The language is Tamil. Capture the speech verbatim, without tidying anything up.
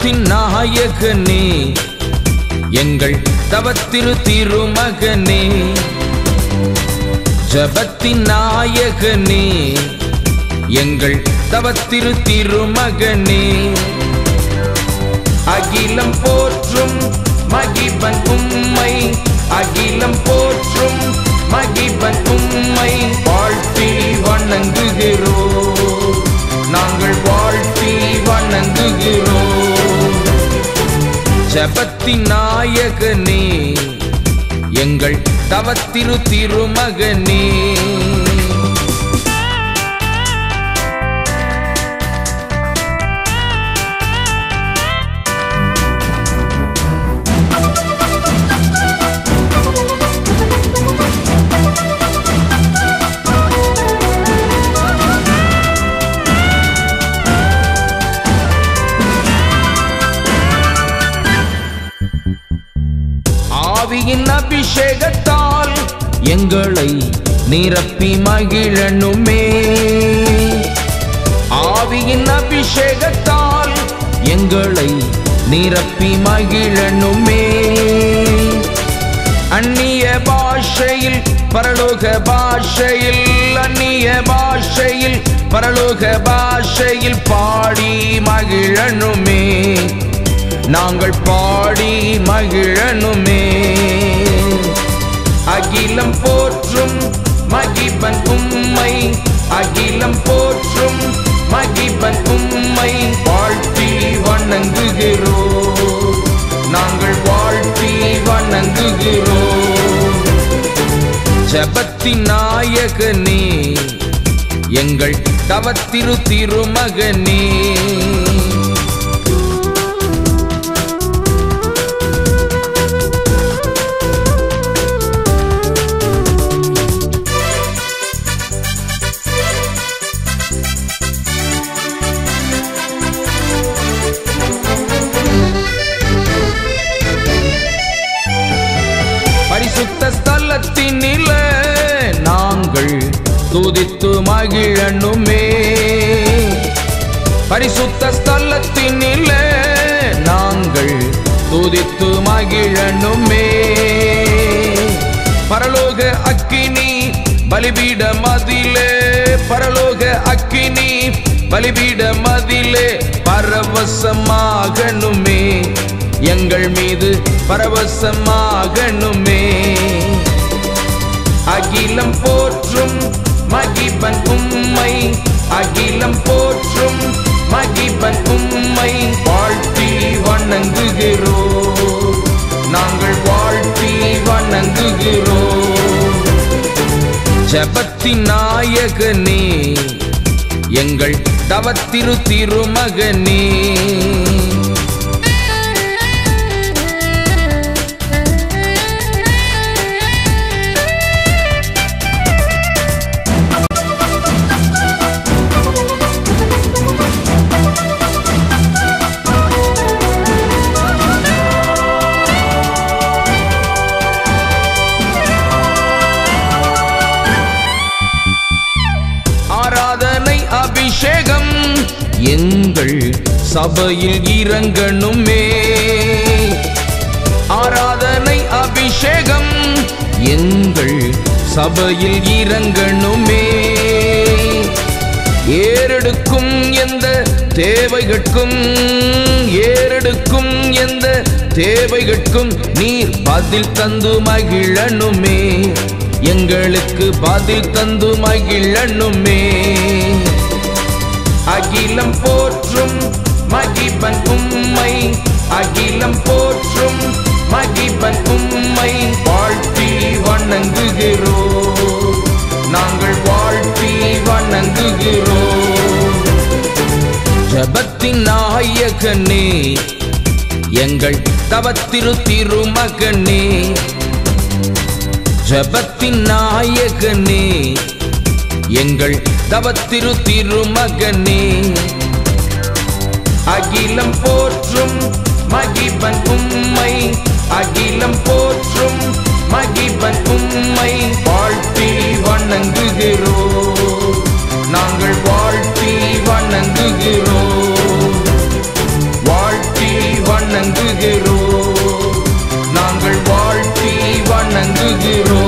ஜபத்தின் நாயகனே எங்கள் தவத்திரு திருமகனே ஜபத்தின் நாயகனே எங்கள் தவத்திரு திருமகனே அகிலம் போற்றும் மகிபன் உம்மை அகிலம் போற்றும் மகிபன் உம்மை வாழ்த்தி வணங்குகிறோம் நாங்கள் வாழ்த்தி வணங்குகிறோம் ஜபத்தின் நாயகனே எங்கள் தவத்திரு திருமகனே ஆவியின் அபிஷேகத்தால் எங்களை நிரப்பி மகிழனுமே ஆவியின் அபிஷேகத்தால் எங்களை நிரப்பி மகிழனுமே அந்நிய பாஷையில் பரலோக பாஷையில் அந்நிய பாஷையில் பரலோக பாஷையில் பாடி மகிழனுமே நாங்கள் பாடி மகிழனுமே அகிலம் போற்றும் மகிபன் உம்மை அகிலம் போற்றும் மகிபன் உம்மை வாழ்த்தி வணங்குகிறோம் நாங்கள் வாழ்த்தி வணங்குகிறோம் ஜபத்தின் நாயகனே எங்கள் தவத்திரு திருமகனே பரிசுத்த ஸ்தலத்தினில நாங்கள் துதித்து மகிழனுமே பரிசுத்த ஸ்தலத்தினில நாங்கள் துதித்து மகிழனுமே பரலோக அக்கினி பலிபீட மதிலே பரலோக அக்கினி பலிபீட மதிலே பரவசமாகனுமே எங்கள் மீது பரவசமாகனுமே அகிலம் போற்றும் மகிபன் உம்மை அகிலம் போற்றும் மகிபன் உம்மை வாழ்த்தி வணங்குகிறோம் நாங்கள் வாழ்த்தி வணங்குகிறோம் ஜபத்தின் நாயகனே எங்கள் தவத்திரு திருமகனே ஆராதனை அபிஷேகம் எங்கள் சபையில் இறங்கணுமே ஆராதனை அபிஷேகம் எங்கள் சபையில் இறங்கணுமே ஏறெடுக்கும் எந்த தேவைகட்கும் ஏறெடுக்கும் எந்த தேவைகட்கும் நீர் பதில் தந்து மகிழனுமே எங்களுக்கு பதில் தந்து மகிழனுமே அகிலம் போற்றும் மகிபன் உம்மை அகிலம் போற்றும் மகிபன் உம்மை வாழ்த்தி வணங்குகிறோம் நாங்கள் வாழ்த்தி வணங்குகிறோம் ஜபத்தின் நாயகனே எங்கள் தவத்திரு திருமகனே ஜபத்தின் நாயகனே எங்கள் தவத்திரு திருமகனே அகிலம் போற்றும் மகிபன் உம்மை அகிலம் போற்றும் மகிபன் உம்மை வாழ்த்தி வணங்குகிறோம் நாங்கள் வாழ்த்தி வணங்குகிறோம் வாழ்த்தி வணங்குகிறோம்.